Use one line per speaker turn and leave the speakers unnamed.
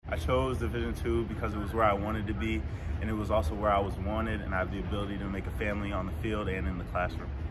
I chose Division II because it was where I wanted to be, and it was also where I was wanted, and I have the ability to make a family on the field and in the classroom.